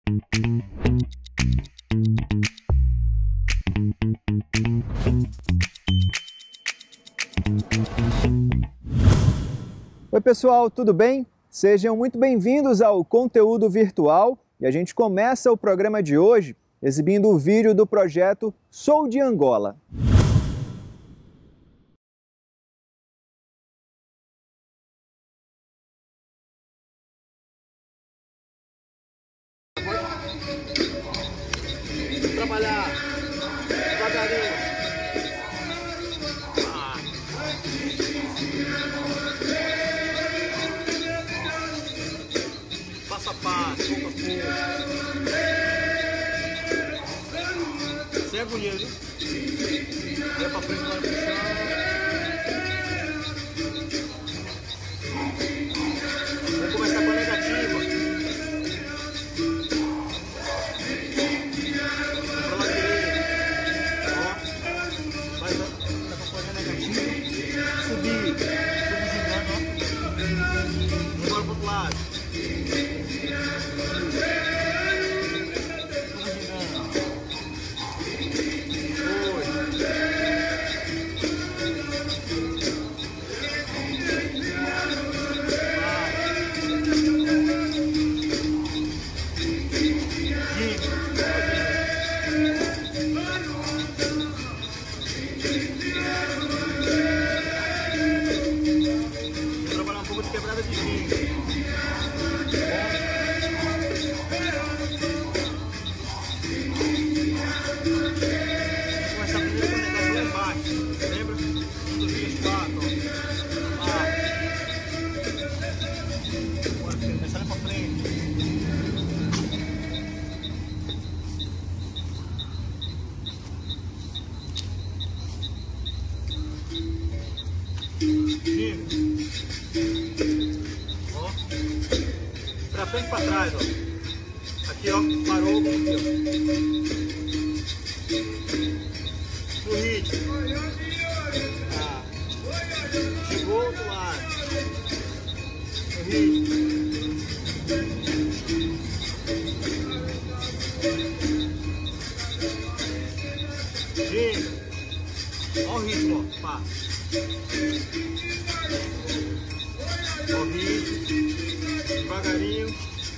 Oi pessoal, tudo bem? Sejam muito bem-vindos ao Conteúdo Virtual e a gente começa o programa de hoje exibindo o vídeo do projeto Sou de Angola. Trabalhar devagarinho. Passo a passo, pouco a pouco. Sem agonia, viu? Olha pra frente, olha pro chão. Vamos começar com a negativa. Ó, pra frente e pra trás, ó. Aqui, ó, parou, aqui, ó. No ritmo. Ah. Chegou do outro lado. No ritmo. Gira. Ó o ritmo, ó. Pá. Corrido, devagarinho.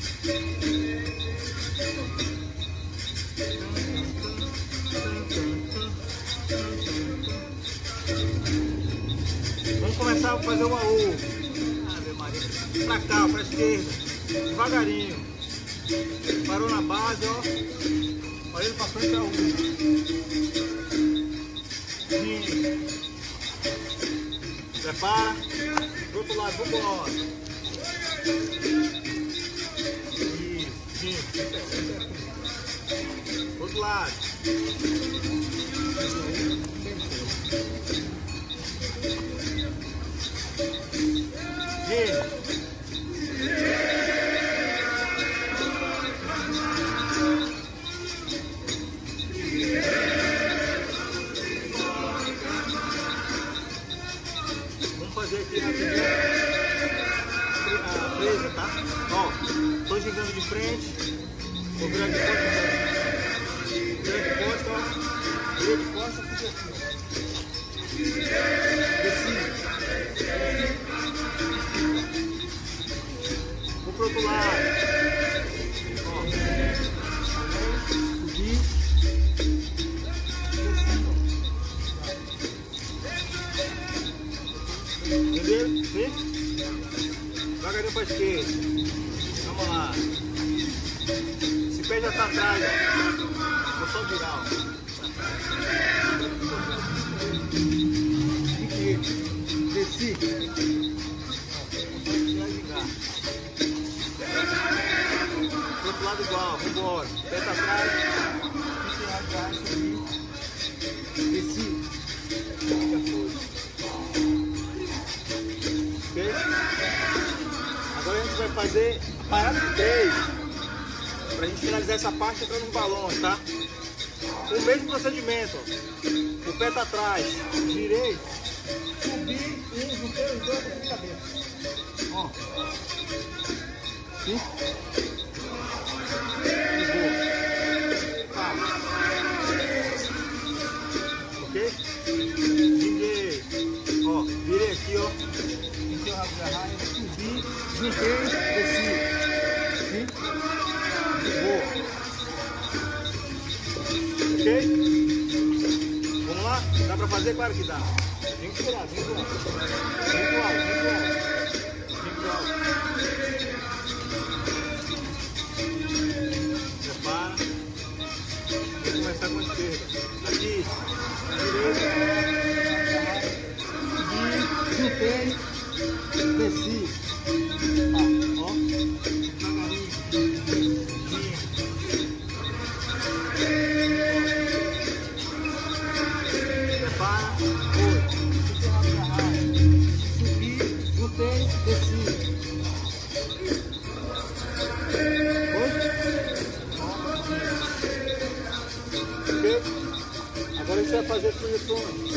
Vamos começar a fazer o AU. Ave Maria. Pra cá, pra esquerda. Devagarinho. Parou na base, ó. Olhando pra frente, AU. Prepara. Do outro lado, vambora. Isso. Do outro lado. Vamos fazer aqui rapidinho a presa, tá? Ó, tô gingando de frente, vou virar de costa, virar de costa, ó, virar de costa, fica assim, ó. Desci. Vou pro outro lado, ó, subi, entendeu? Vem? Devagarinho pra esquerda. Vamos lá. Esse pé já tá atrás, ó. Vou só virar, ó. Desci. Do outro lado igual, vambora. Pé tá atrás. Desci. Já foi. Ok? Agora a gente vai fazer a parada de 3 pra gente finalizar essa parte entrando nos balões, tá? O mesmo procedimento, ó. O pé tá atrás, girei, subi e juntei os dois aqui de cabeça. Ó. Sim? fazer? Claro que dá. Vem pro lado, vem pro lado. Vem pro alto, vem pro alto. Vem pro alto. Prepara. Vou começar com a esquerda. Aqui. Direita. Subir. Chutei. Desci. Ó. Agora a gente vai fazer projeções.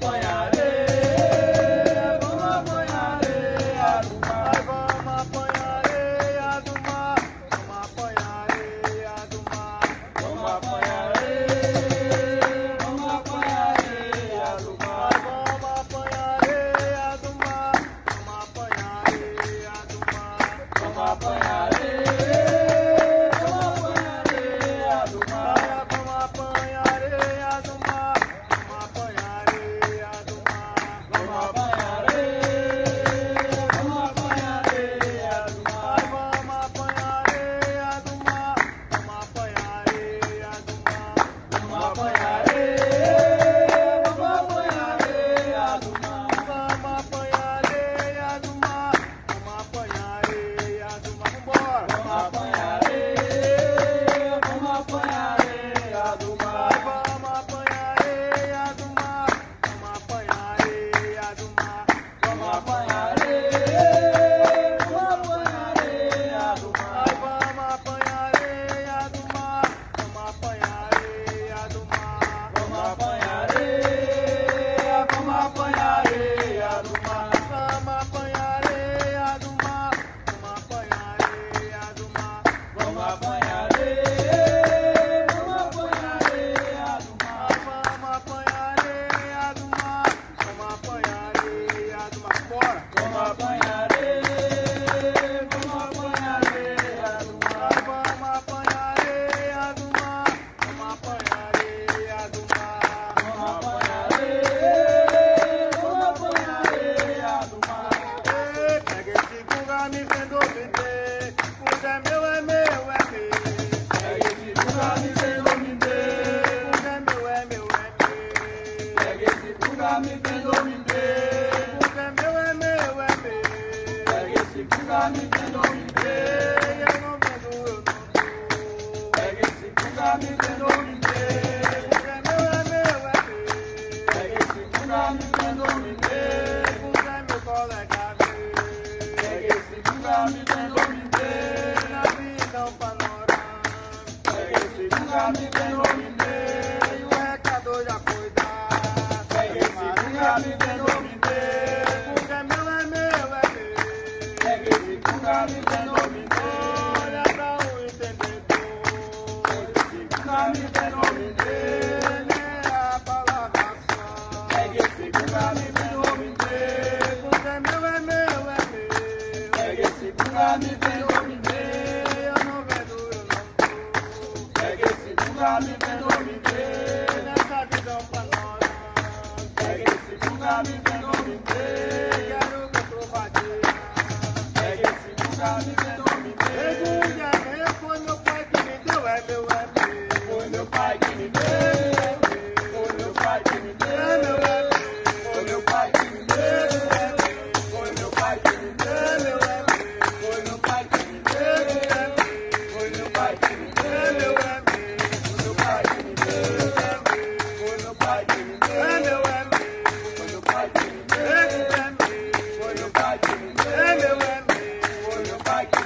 Foi meu pai que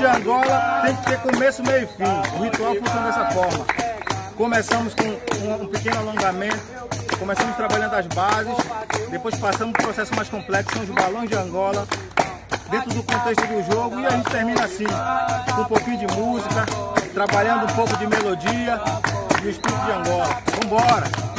de Angola tem que ter começo, meio e fim. O ritual funciona dessa forma. Começamos com um pequeno alongamento, começamos trabalhando as bases, depois passamos para o processo mais complexo, são os balões de Angola, dentro do contexto do jogo, e a gente termina assim, com um pouquinho de música, trabalhando um pouco de melodia e o espírito de Angola. Vambora!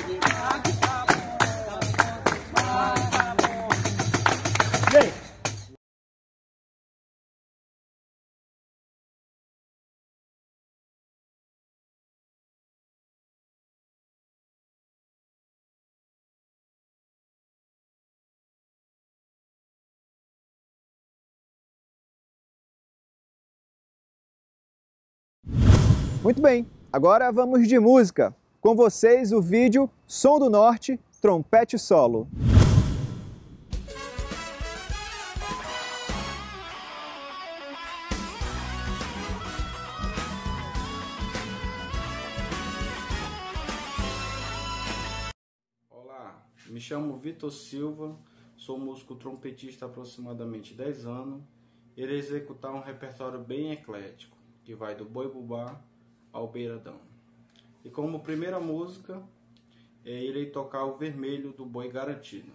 Muito bem, agora vamos de música. Com vocês o vídeo Som do Norte, Trompete Solo. Olá, me chamo Vitor Silva, sou músico trompetista há aproximadamente 10 anos. Irei executar um repertório bem eclético, que vai do boi-bubá ao beiradão. E como primeira música, irei tocar o Vermelho do Boi Garantido.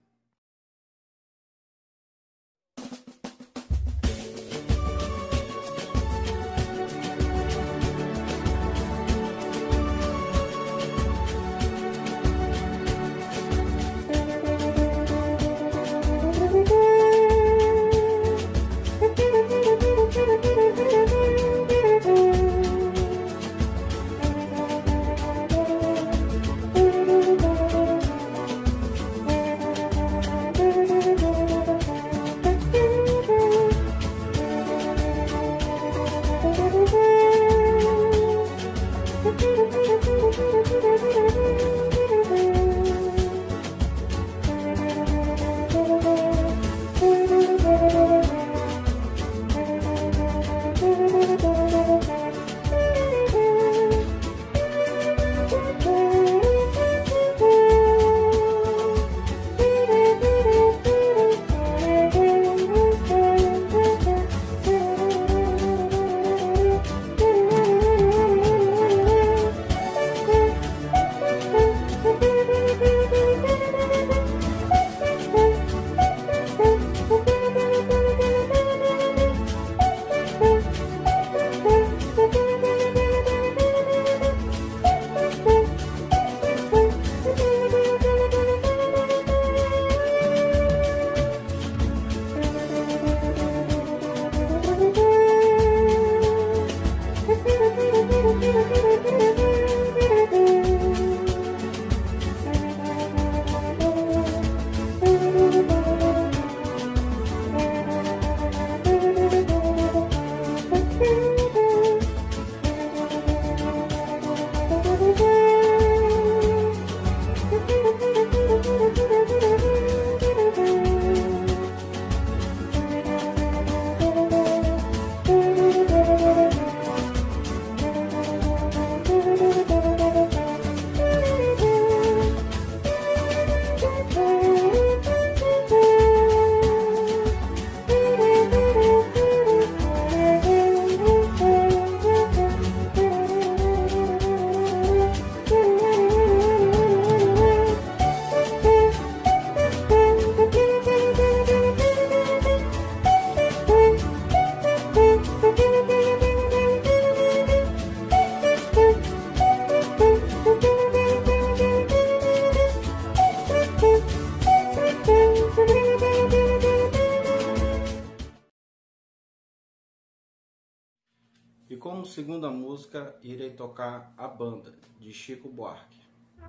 E como segunda música, irei tocar A Banda, de Chico Buarque.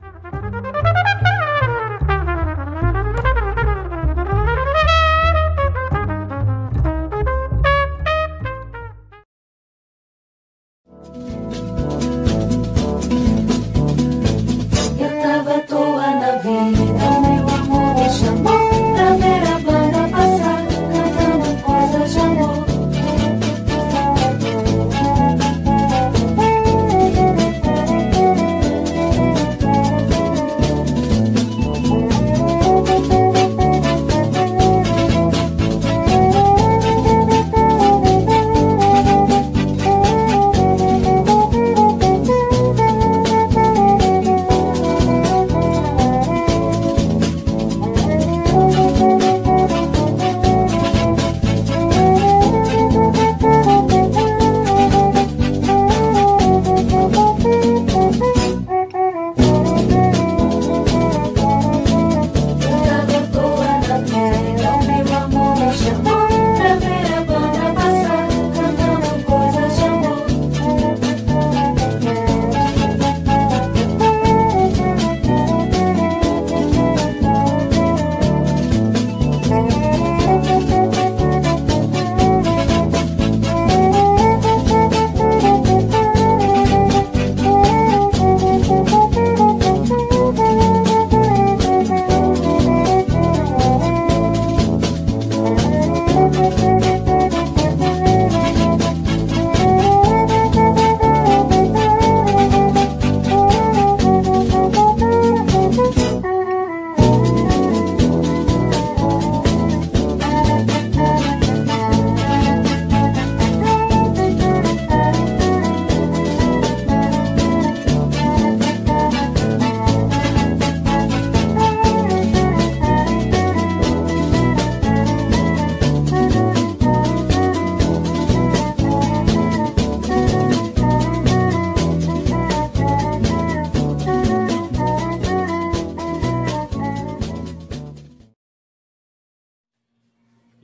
Eu tava à toa na vida, meu amor me chamou pra ver a banda passar, cantando coisas de amor.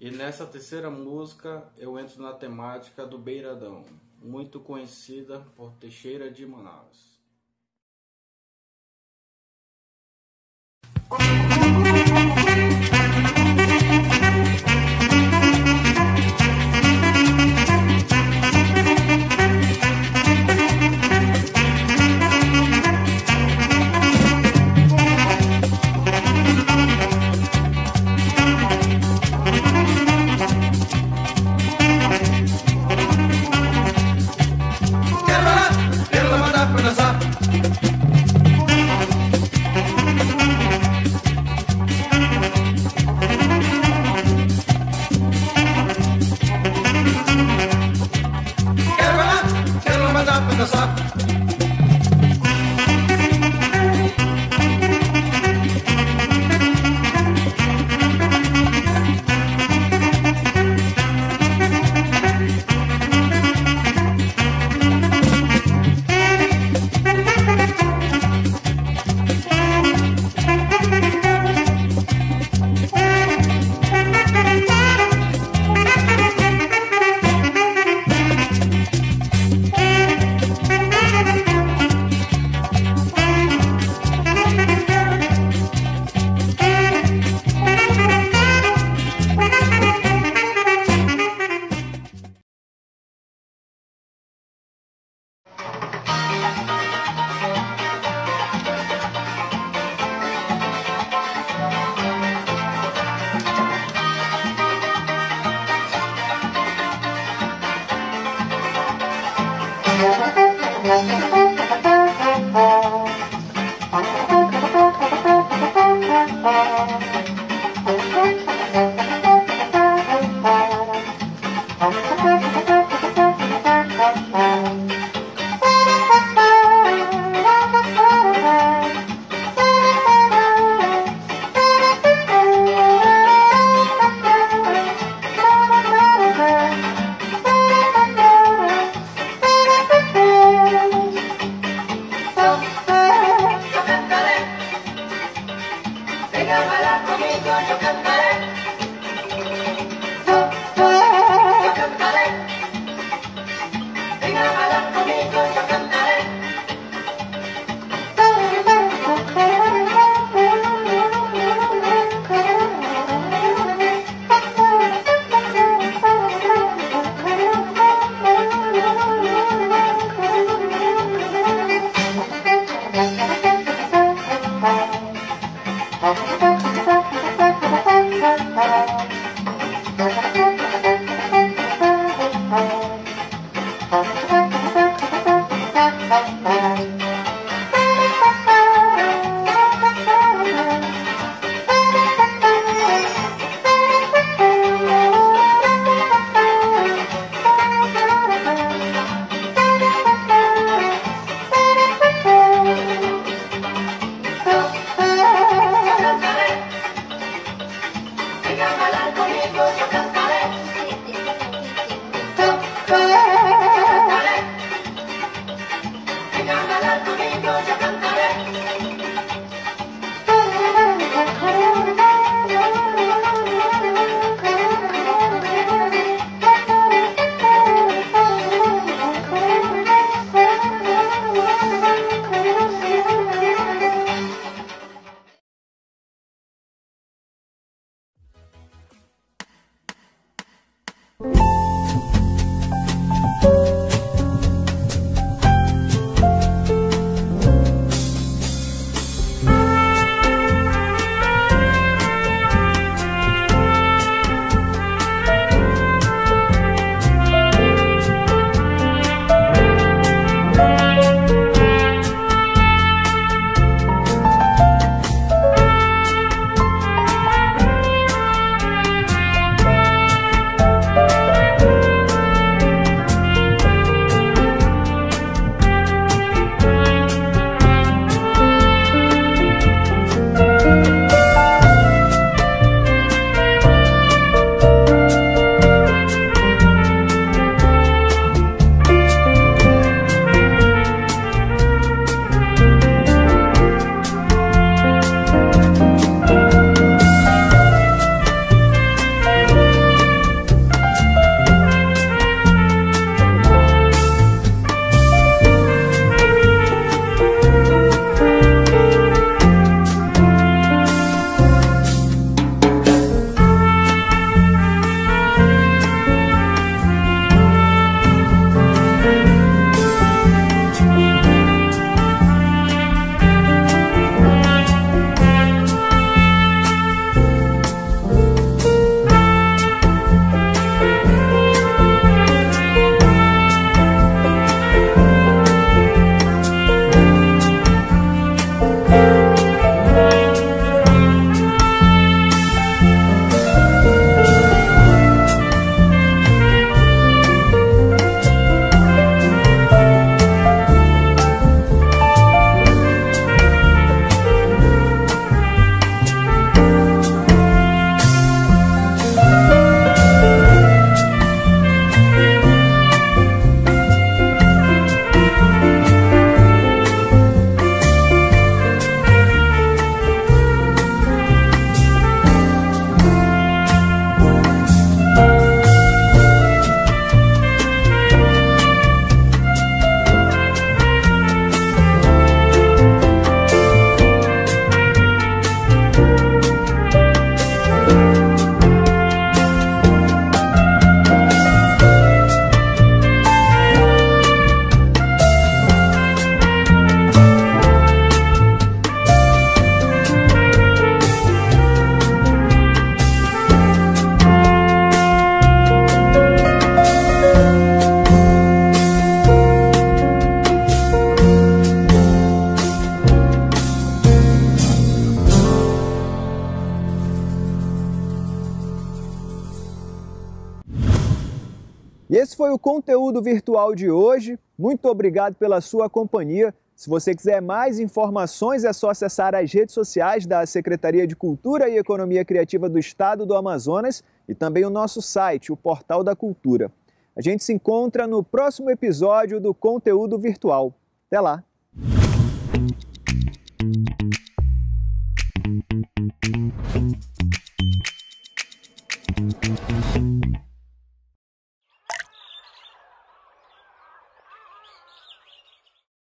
E nessa terceira música eu entro na temática do Beiradão, muito conhecida por Teixeira de Manaus. Cantaré. E esse foi o conteúdo virtual de hoje. Muito obrigado pela sua companhia. Se você quiser mais informações, é só acessar as redes sociais da Secretaria de Cultura e Economia Criativa do Estado do Amazonas e também o nosso site, o Portal da Cultura. A gente se encontra no próximo episódio do Conteúdo Virtual. Até lá!